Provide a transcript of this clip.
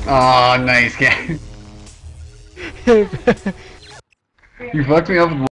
Oh, nice guy. You fucked me up with